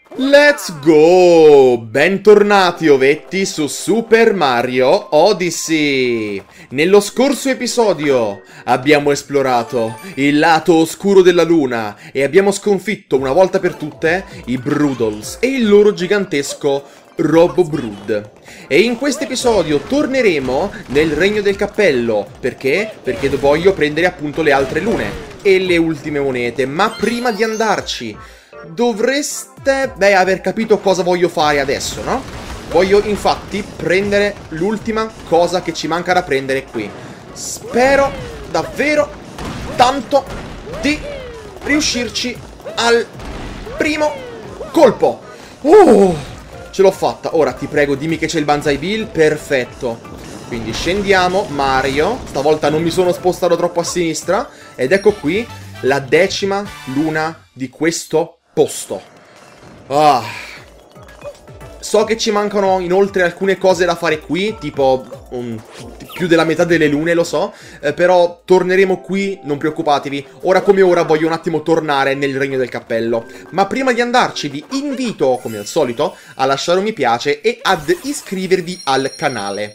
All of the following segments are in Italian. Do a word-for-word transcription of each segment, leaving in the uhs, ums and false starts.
Let's go! Bentornati ovetti su Super Mario Odyssey! Nello scorso episodio abbiamo esplorato il lato oscuro della luna e abbiamo sconfitto una volta per tutte i Broodals e il loro gigantesco Robo Brood. E in questo episodio torneremo nel Regno del Cappello. Perché? Perché voglio prendere appunto le altre lune e le ultime monete. Ma prima di andarci dovreste, beh, aver capito cosa voglio fare adesso, no? Voglio infatti prendere l'ultima cosa che ci manca da prendere qui. Spero davvero tanto di riuscirci al primo colpo. Oh, ce l'ho fatta. Ora ti prego, dimmi che c'è il Banzai Bill. Perfetto. Quindi scendiamo, Mario. Stavolta non mi sono spostato troppo a sinistra. Ed ecco qui la decima luna di questo posto. Ah. So che ci mancano inoltre alcune cose da fare qui, tipo um, più della metà delle lune, lo so, eh, però torneremo qui, non preoccupatevi. Ora come ora voglio un attimo tornare nel Regno del Cappello. Ma prima di andarci vi invito, come al solito, a lasciare un mi piace e ad iscrivervi al canale.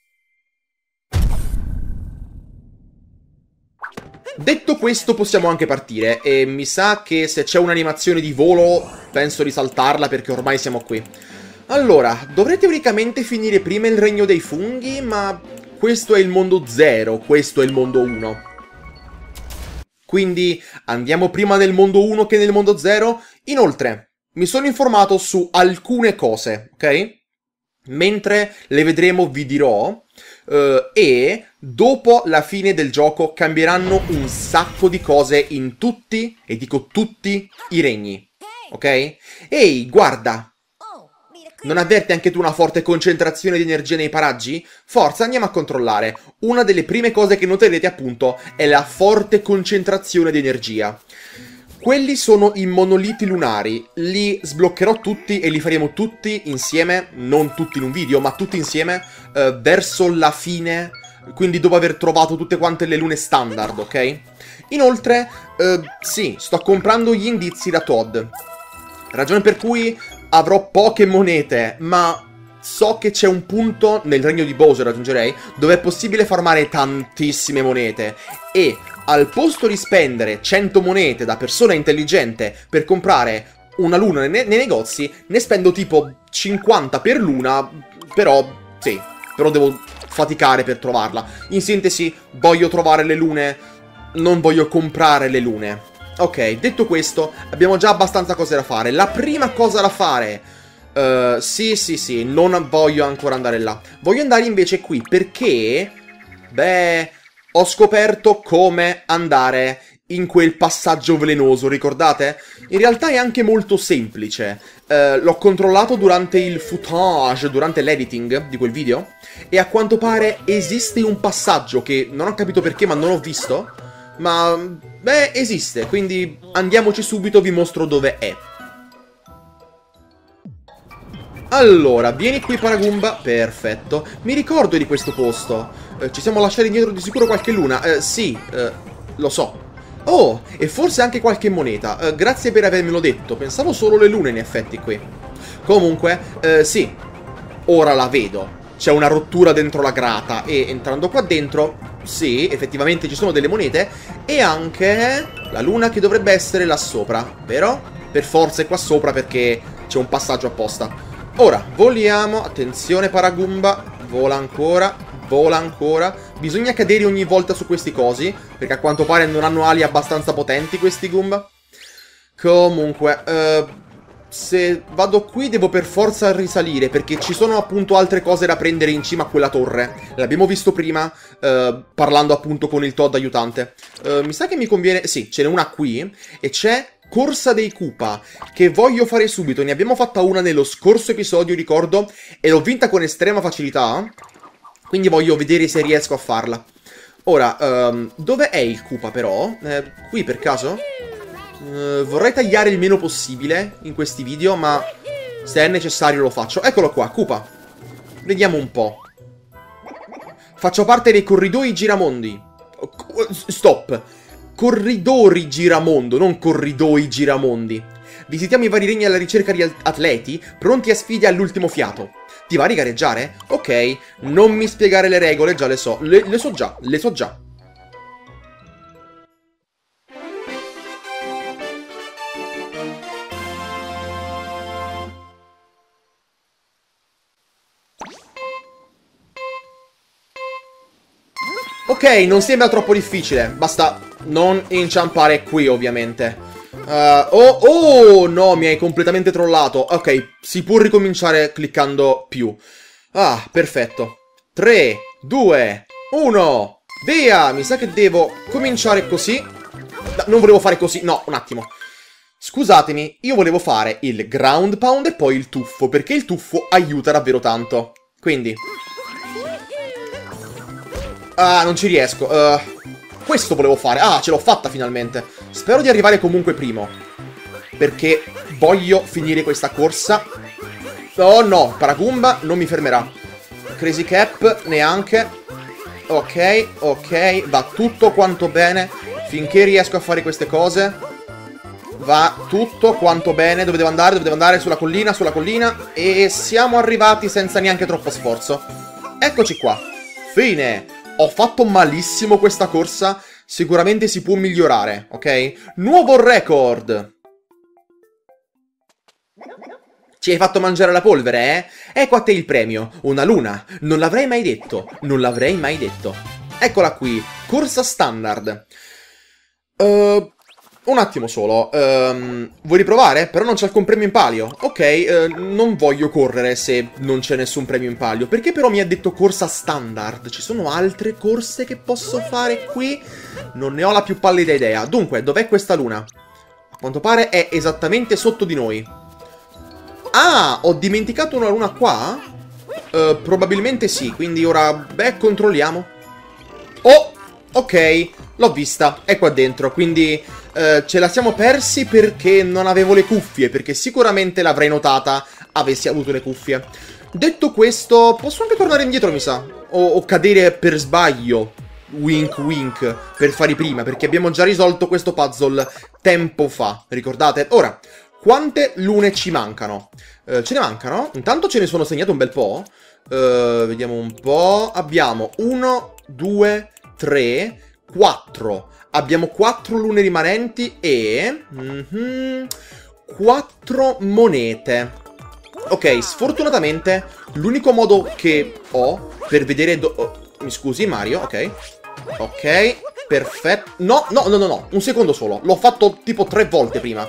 Detto questo possiamo anche partire e mi sa che se c'è un'animazione di volo penso di saltarla perché ormai siamo qui. Allora, dovrei teoricamente finire prima il Regno dei Funghi, ma questo è il mondo zero, questo è il mondo uno. Quindi andiamo prima nel mondo uno che nel mondo zero. Inoltre, mi sono informato su alcune cose, ok? Mentre le vedremo vi dirò. Uh, e dopo la fine del gioco cambieranno un sacco di cose in tutti, e dico tutti, i regni. Ok? Ehi, guarda! Non avverti anche tu una forte concentrazione di energia nei paraggi? Forza, andiamo a controllare. Una delle prime cose che noterete appunto è la forte concentrazione di energia. Quelli sono i monoliti lunari, li sbloccherò tutti e li faremo tutti insieme, non tutti in un video, ma tutti insieme, eh, verso la fine, quindi dopo aver trovato tutte quante le lune standard, ok? Inoltre, eh, sì, sto comprando gli indizi da Todd, ragione per cui avrò poche monete, ma so che c'è un punto nel regno di Bowser, raggiungerei, dove è possibile farmare tantissime monete e al posto di spendere cento monete da persona intelligente per comprare una luna nei, nei negozi, ne spendo tipo cinquanta per luna, però, sì, però devo faticare per trovarla. In sintesi, voglio trovare le lune, non voglio comprare le lune. Ok, detto questo, abbiamo già abbastanza cose da fare. La prima cosa da fare, uh, sì, sì, sì, non voglio ancora andare là. Voglio andare invece qui, perché, beh, ho scoperto come andare in quel passaggio velenoso, ricordate? In realtà è anche molto semplice. Uh, l'ho controllato durante il footage, durante l'editing di quel video, e a quanto pare esiste un passaggio che non ho capito perché, ma non ho visto, ma, beh, esiste, quindi andiamoci subito, vi mostro dove è. Allora, vieni qui Paragumba, perfetto. Mi ricordo di questo posto. Eh, ci siamo lasciati indietro di sicuro qualche luna. Eh, sì, eh, lo so. Oh, e forse anche qualche moneta. Eh, grazie per avermelo detto. Pensavo solo le lune in effetti qui. Comunque, eh, sì. Ora la vedo. C'è una rottura dentro la grata e entrando qua dentro, sì, effettivamente ci sono delle monete e anche la luna che dovrebbe essere là sopra. Però, per forza è qua sopra perché c'è un passaggio apposta. Ora, voliamo, attenzione Paragumba, vola ancora, vola ancora. Bisogna cadere ogni volta su questi cosi, perché a quanto pare non hanno ali abbastanza potenti questi Goomba. Comunque, eh, se vado qui devo per forza risalire, perché ci sono appunto altre cose da prendere in cima a quella torre. L'abbiamo visto prima, eh, parlando appunto con il Todd aiutante. Eh, mi sa che mi conviene, sì, ce n'è una qui, e c'è Corsa dei Koopa, che voglio fare subito. Ne abbiamo fatta una nello scorso episodio, ricordo, e l'ho vinta con estrema facilità. Quindi voglio vedere se riesco a farla. Ora, um, dove è il Koopa però? Eh, qui per caso? Uh, vorrei tagliare il meno possibile in questi video, ma se è necessario lo faccio. Eccolo qua, Koopa. Vediamo un po'. Faccio parte dei corridoi giramondi. Stop. Corridori giramondo, non corridoi giramondi. Visitiamo i vari regni alla ricerca di atleti pronti a sfide all'ultimo fiato. Ti va di gareggiare? Ok, non mi spiegare le regole, già le so. Le, le so già, le so già. Ok, non sembra troppo difficile. Basta non inciampare qui, ovviamente. Uh, oh, oh, no, mi hai completamente trollato. Ok, si può ricominciare cliccando più. Ah, perfetto. tre, due, uno, via! Mi sa che devo cominciare così. No, non volevo fare così. No, un attimo. Scusatemi, io volevo fare il ground pound e poi il tuffo, perché il tuffo aiuta davvero tanto. Quindi... Ah, non ci riesco. Uh, questo volevo fare. Ah, ce l'ho fatta finalmente. Spero di arrivare comunque primo, perché voglio finire questa corsa. Oh no, Paragumba non mi fermerà. Crazy Cap neanche. Ok, ok, va tutto quanto bene. Finché riesco a fare queste cose va tutto quanto bene. Dove devo andare? Dove devo andare? Sulla collina, sulla collina. E siamo arrivati senza neanche troppo sforzo. Eccoci qua. Fine. Ho fatto malissimo questa corsa. Sicuramente si può migliorare, ok? Nuovo record. Ci hai fatto mangiare la polvere, eh? Ecco a te il premio. Una luna. Non l'avrei mai detto. Non l'avrei mai detto. Eccola qui. Corsa standard. Uh, un attimo solo. Um, vuoi riprovare? Però non c'è alcun premio in palio. Ok, uh, non voglio correre se non c'è nessun premio in palio. Perché però mi ha detto corsa standard? Ci sono altre corse che posso fare qui? Non ne ho la più pallida idea. Dunque, dov'è questa luna? A quanto pare è esattamente sotto di noi. Ah, ho dimenticato una luna qua? Uh, probabilmente sì, quindi ora, beh, controlliamo. Oh, ok, l'ho vista, è qua dentro, quindi uh, ce la siamo persi perché non avevo le cuffie, perché sicuramente l'avrei notata avessi avuto le cuffie. Detto questo, posso anche tornare indietro, mi sa, o, o cadere per sbaglio, wink wink, per fare prima, perché abbiamo già risolto questo puzzle tempo fa, ricordate? Ora... Quante lune ci mancano? Uh, ce ne mancano? Intanto ce ne sono segnato un bel po'. Uh, vediamo un po'. Abbiamo uno, due, tre, quattro. Abbiamo quattro lune rimanenti e... Mm-hmm, quattro monete. Ok, sfortunatamente l'unico modo che ho per vedere... Do oh, mi scusi, Mario, ok. Ok, perfetto. No, no, no, no, no. Un secondo solo. L'ho fatto tipo tre volte prima.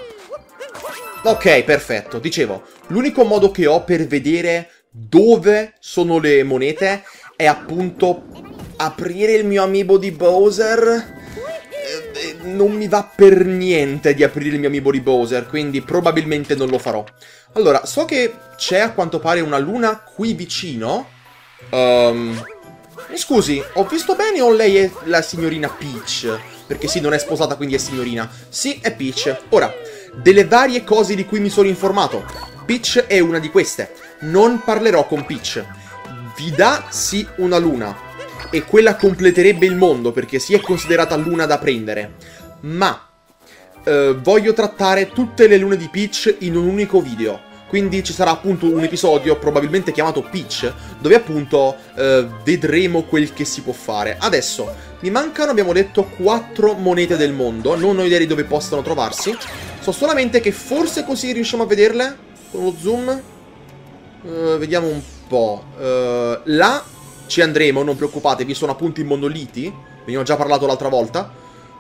Ok, perfetto. Dicevo, l'unico modo che ho per vedere dove sono le monete è appunto aprire il mio amiibo di Bowser. Eh, non mi va per niente di aprire il mio amiibo di Bowser, quindi probabilmente non lo farò. Allora, so che c'è a quanto pare una luna qui vicino. Um, mi scusi, ho visto bene o lei è la signorina Peach? Perché sì, non è sposata, quindi è signorina. Sì, è Peach. Ora... Delle varie cose di cui mi sono informato, Peach è una di queste. Non parlerò con Peach. Vi dà sì una luna, e quella completerebbe il mondo, perché sì è considerata luna da prendere. Ma eh, voglio trattare tutte le lune di Peach in un unico video. Quindi ci sarà appunto un episodio, probabilmente chiamato Peach, dove appunto eh, vedremo quel che si può fare. Adesso, mi mancano, abbiamo detto, quattro monete del mondo. Non ho idea di dove possano trovarsi. So solamente che forse così riusciamo a vederle con lo zoom. Uh, vediamo un po'. Uh, là ci andremo, non preoccupatevi, sono appunto i monoliti. Ve ne ho già parlato l'altra volta.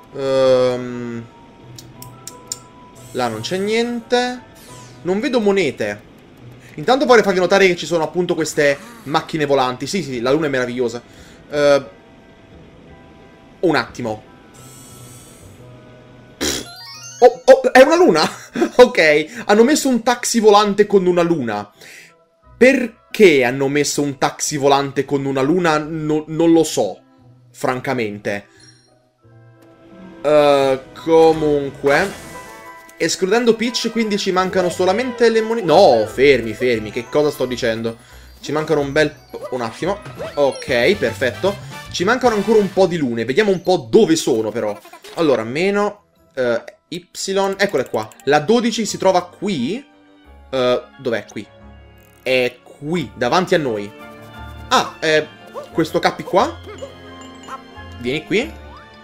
Uh, là non c'è niente. Non vedo monete. Intanto vorrei farvi notare che ci sono appunto queste macchine volanti. Sì, sì, la luna è meravigliosa. Uh, un attimo. Oh, oh, è una luna? Ok, hanno messo un taxi volante con una luna. Perché hanno messo un taxi volante con una luna? No, non lo so, francamente. Uh, comunque... Escludendo Peach, quindi ci mancano solamente le monete... No, fermi, fermi, che cosa sto dicendo? Ci mancano un bel... Un attimo. Ok, perfetto. Ci mancano ancora un po' di lune. Vediamo un po' dove sono, però. Allora, meno... Uh, Y, eccole qua. La dodici si trova qui. Uh, dov'è qui? È qui, davanti a noi. Ah, eh, questo Cappy qua. Vieni qui.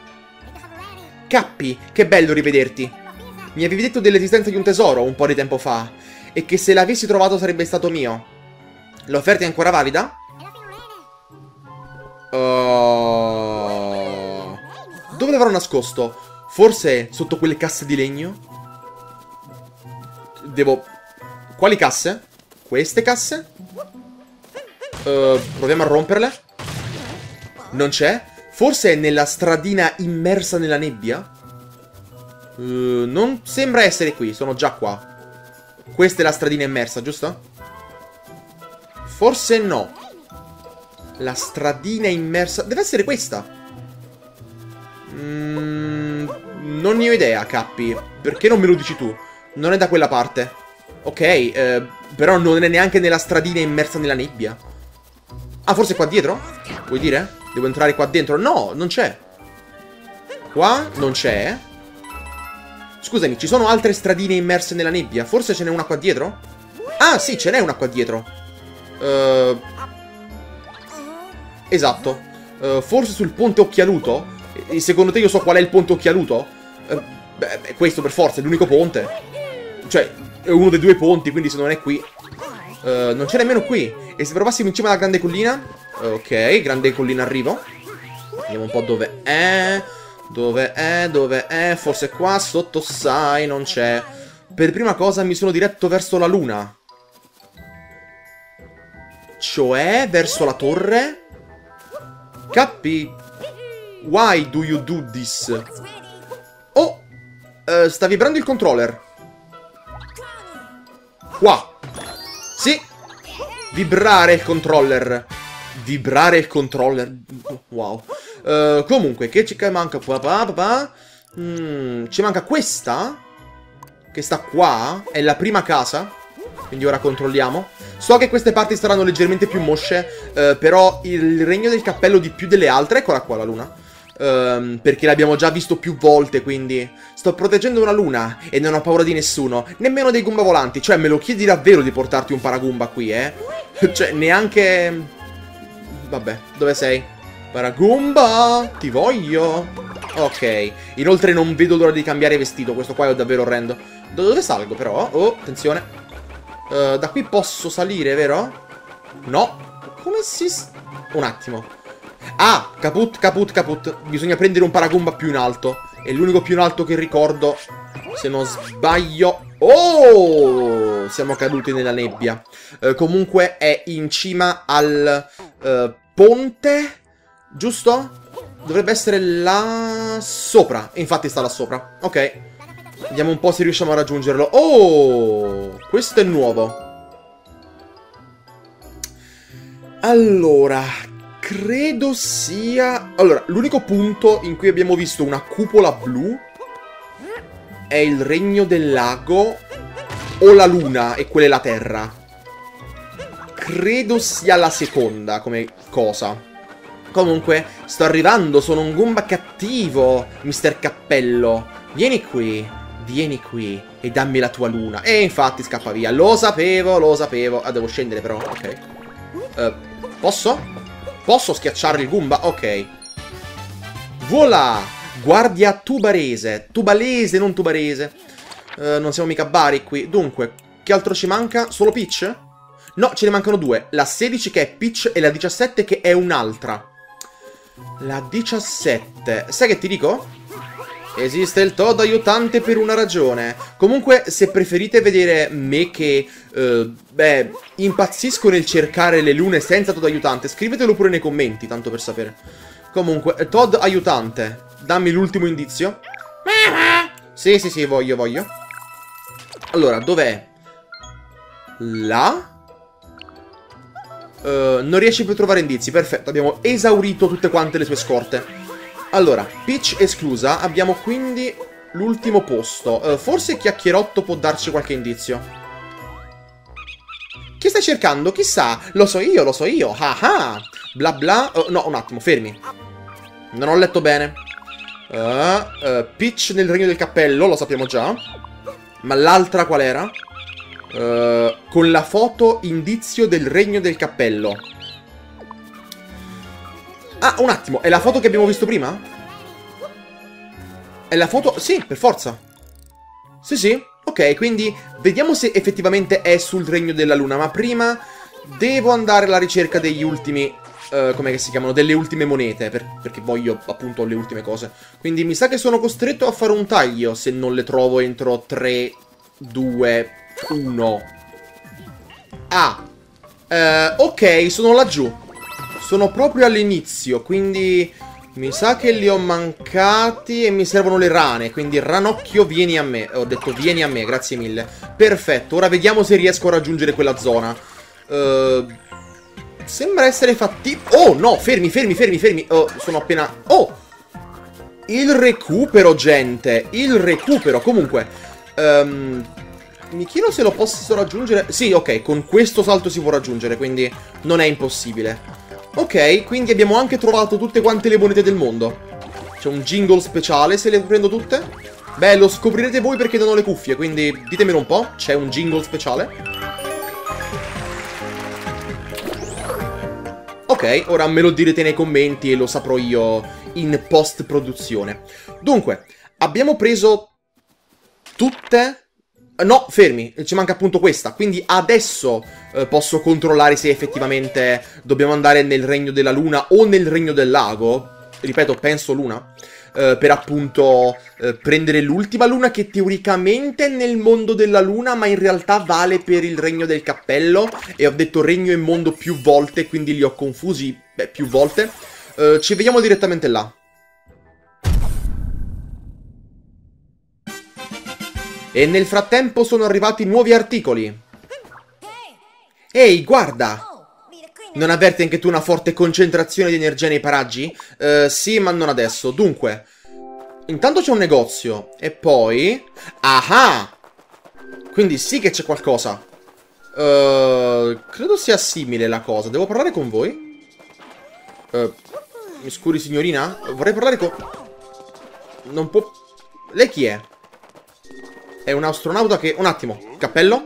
Cappy, che bello rivederti. Mi avevi detto dell'esistenza di un tesoro un po' di tempo fa, e che se l'avessi trovato sarebbe stato mio. L'offerta è ancora valida? Uh... Dove l'avrò nascosto? Forse sotto quelle casse di legno? Devo... Quali casse? Queste casse? Uh, proviamo a romperle. Non c'è? Forse è nella stradina immersa nella nebbia? Uh, non sembra essere qui, sono già qua. Questa è la stradina immersa, giusto? Forse no. La stradina immersa... Deve essere questa. Mm, non ne ho idea, Cappy. Perché non me lo dici tu? Non è da quella parte. Ok, eh, però non è neanche nella stradina immersa nella nebbia. Ah, forse qua dietro? Vuoi dire? Devo entrare qua dentro? No, non c'è. Qua non c'è. Scusami, ci sono altre stradine immerse nella nebbia? Forse ce n'è una qua dietro? Ah, sì, ce n'è una qua dietro. Uh, esatto. Uh, forse sul ponte occhialuto? E secondo te io so qual è il ponte occhialuto? Uh, beh, questo per forza, è l'unico ponte. Cioè, è uno dei due ponti, quindi se non è qui... Uh, non c'è nemmeno qui. E se provassimo in cima alla grande collina? Ok, grande collina arrivo. Vediamo un po' dove è. Dove è? Dove è? Forse qua sotto, sai, non c'è. Per prima cosa mi sono diretto verso la luna. Cioè, verso la torre? Cappy? Why do you do this? Oh! Uh, sta vibrando il controller. Qua. Sì. Vibrare il controller. Vibrare il controller. Wow. Uh, comunque, che ci manca? Papà, papà. Mm, ci manca questa. Che sta qua. È la prima casa. Quindi ora controlliamo. So che queste parti saranno leggermente più mosce. Uh, però il regno del cappello di più delle altre. Eccola qua la luna. Uh, perché l'abbiamo già visto più volte. Quindi sto proteggendo una luna. E non ho paura di nessuno. Nemmeno dei Goomba volanti. Cioè, me lo chiedi davvero di portarti un Paragoomba qui, eh? Cioè, neanche... Vabbè, dove sei? Paragoomba, ti voglio. Ok, inoltre non vedo l'ora di cambiare vestito. Questo qua è davvero orrendo. Da dove salgo però? Oh, attenzione. uh, Da qui posso salire, vero? No. Come si... Un attimo. Ah, caput, caput, caput. Bisogna prendere un Paragoomba più in alto. È l'unico più in alto che ricordo. Se non sbaglio... Oh! Siamo caduti nella nebbia. uh, Comunque è in cima al uh, ponte, giusto? Dovrebbe essere là sopra. E infatti sta là sopra. Ok. Vediamo un po' se riusciamo a raggiungerlo. Oh! Questo è nuovo. Allora, credo sia... Allora, l'unico punto in cui abbiamo visto una cupola blu è il regno del lago o la luna e quella è la terra. Credo sia la seconda come cosa. Comunque, sto arrivando, sono un Goomba cattivo, mister Cappello. Vieni qui, vieni qui e dammi la tua luna. E infatti scappa via. Lo sapevo, lo sapevo. Ah, devo scendere però, ok. Uh, posso? Posso schiacciare il Goomba? Ok. Voilà! Guardia tubarese. Tubalese, non tubarese. Uh, non siamo mica bari qui. Dunque, che altro ci manca? Solo Peach? No, ce ne mancano due. La sedici che è Peach e la diciassette che è un'altra. La diciassette. Sai che ti dico? Esiste il Toad aiutante per una ragione. Comunque, se preferite vedere me che, uh, beh, impazzisco nel cercare le lune senza Toad aiutante, scrivetelo pure nei commenti, tanto per sapere. Comunque, Toad aiutante. Dammi l'ultimo indizio. Sì, sì, sì, voglio, voglio. Allora, dov'è? Là? Uh, non riesci più a trovare indizi. Perfetto, abbiamo esaurito tutte quante le sue scorte. Allora, Peach esclusa. Abbiamo quindi l'ultimo posto. uh, Forse Chiacchierotto può darci qualche indizio. Chi stai cercando? Chissà. Lo so io, lo so io. Ah ah. Bla bla. uh, No, un attimo, fermi. Non ho letto bene. Uh, uh, Peach nel regno del cappello, lo sappiamo già. Ma l'altra qual era? Uh, con la foto indizio del regno del cappello. Ah, un attimo, è la foto che abbiamo visto prima? È la foto... Sì, per forza. Sì, sì. Ok, quindi vediamo se effettivamente è sul regno della luna. Ma prima devo andare alla ricerca degli ultimi... Uh, come si chiamano? Delle ultime monete, per, perché voglio appunto le ultime cose. Quindi mi sa che sono costretto a fare un taglio se non le trovo entro tre, due, uno. Ah, uh, ok, sono laggiù. Sono proprio all'inizio, quindi mi sa che li ho mancati e mi servono le rane. Quindi ranocchio, vieni a me. Ho detto vieni a me, grazie mille. Perfetto, ora vediamo se riesco a raggiungere quella zona. Uh, sembra essere fattibile. Oh no, fermi, fermi, fermi, fermi. Oh, sono appena... Oh, il recupero, gente. Il recupero, comunque um, mi chiedo se lo posso raggiungere. Sì, ok, con questo salto si può raggiungere, quindi non è impossibile. Ok, quindi abbiamo anche trovato tutte quante le monete del mondo. C'è un jingle speciale se le prendo tutte? Beh, lo scoprirete voi perché non ho le cuffie, quindi ditemelo un po'. C'è un jingle speciale. Ok, ora me lo direte nei commenti e lo saprò io in post-produzione. Dunque, abbiamo preso tutte... No, fermi, ci manca appunto questa, quindi adesso eh, posso controllare se effettivamente dobbiamo andare nel regno della luna o nel regno del lago, ripeto, penso luna, eh, per appunto eh, prendere l'ultima luna che teoricamente è nel mondo della luna, ma in realtà vale per il regno del cappello, e ho detto regno e mondo più volte, quindi li ho confusi, beh, più volte. Eh, ci vediamo direttamente là. E nel frattempo sono arrivati nuovi articoli. Ehi, guarda! Non avverti anche tu una forte concentrazione di energia nei paraggi? Uh, sì, ma non adesso. Dunque, intanto c'è un negozio. E poi... Ah! Quindi sì che c'è qualcosa. Uh, credo sia simile la cosa. Devo parlare con voi? Uh, mi scusi, signorina? Vorrei parlare con... Non può... Lei chi è? È un astronauta che... Un attimo. Cappello?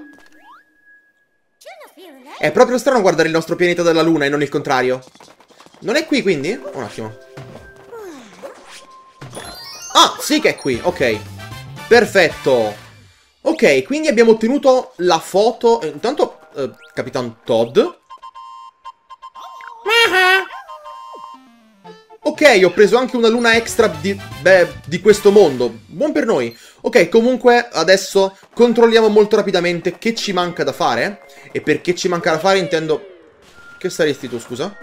È proprio strano guardare il nostro pianeta dalla luna e non il contrario. Non è qui, quindi? Un attimo. Ah, sì che è qui. Ok. Perfetto. Ok, quindi abbiamo ottenuto la foto... Intanto, uh, Capitan Todd. Ok, ho preso anche una luna extra di, beh, di questo mondo. Buon per noi. Ok, comunque adesso controlliamo molto rapidamente che ci manca da fare. E perché ci manca da fare intendo... Che saresti tu, scusa?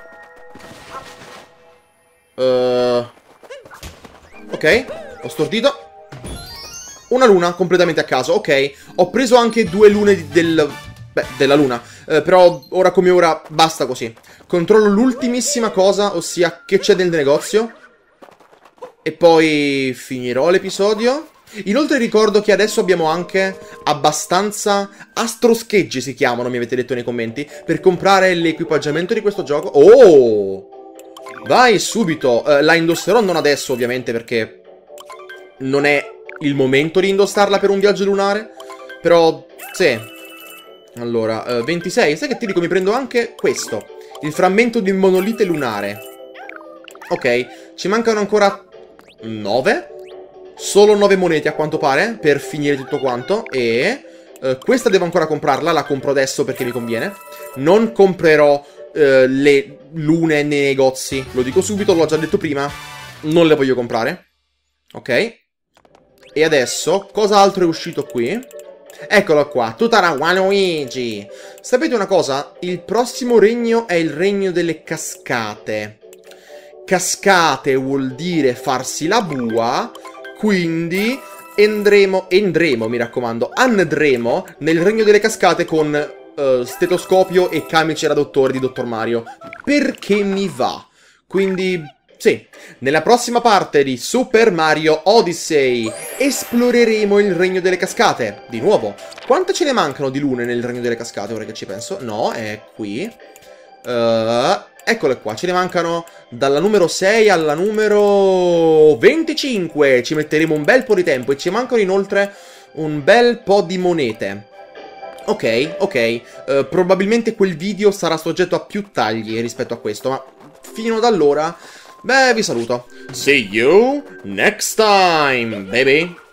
Uh... Ok, ho stordito. Una luna completamente a caso, ok. Ho preso anche due lune del... Beh, della luna. Uh, però ora come ora basta così. Controllo l'ultimissima cosa, ossia che c'è nel negozio. E poi finirò l'episodio. Inoltre ricordo che adesso abbiamo anche abbastanza astroscheggi, si chiamano, mi avete detto nei commenti, per comprare l'equipaggiamento di questo gioco. Oh! Vai subito. Uh, la indosserò non adesso, ovviamente, perché non è il momento di indossarla per un viaggio lunare. Però, sì. Allora, uh, ventisei. Sai che ti dico, mi prendo anche questo. Il frammento di monolite lunare. Ok, ci mancano ancora nove. Solo nove monete a quanto pare per finire tutto quanto. E uh, questa devo ancora comprarla. La compro adesso perché mi conviene. Non comprerò uh, le lune nei negozi. Lo dico subito, l'ho già detto prima. Non le voglio comprare. Ok. E adesso, cosa altro è uscito qui? Eccolo qua, Tutara Waluigi. Sapete una cosa? Il prossimo regno è il regno delle cascate. Cascate vuol dire farsi la bua. Quindi andremo, andremo, mi raccomando, andremo nel regno delle cascate con uh, stetoscopio e camice da dottore di Dottor Mario. Perché mi va. Quindi... Sì, nella prossima parte di Super Mario Odyssey esploreremo il regno delle cascate. Di nuovo, quante ce ne mancano di lune nel regno delle cascate, ora che ci penso? No, è qui. Uh, Eccole qua, ce ne mancano dalla numero sei alla numero venticinque. Ci metteremo un bel po' di tempo e ci mancano inoltre un bel po' di monete. Ok, ok, uh, probabilmente quel video sarà soggetto a più tagli rispetto a questo, ma fino ad allora, beh, vi saluto. See you next time, baby!